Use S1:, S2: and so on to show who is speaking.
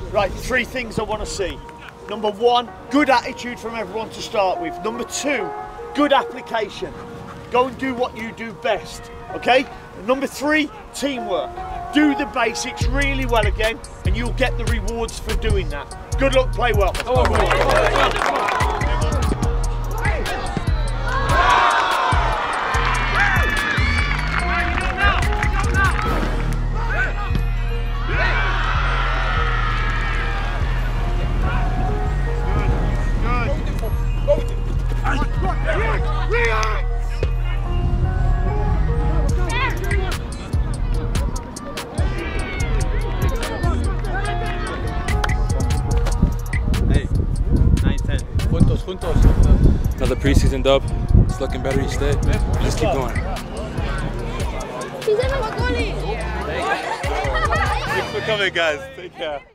S1: Right, 3 things I want to see. Number 1, good attitude from everyone to start with. Number 2, good application. Go and do what you do best, okay? And number 3, teamwork. Do the basics really well again, and you'll get the rewards for doing that. Good luck, play well.
S2: Another preseason dub. It's looking better each day. Just keep going.
S3: Thanks for coming, guys. Take care.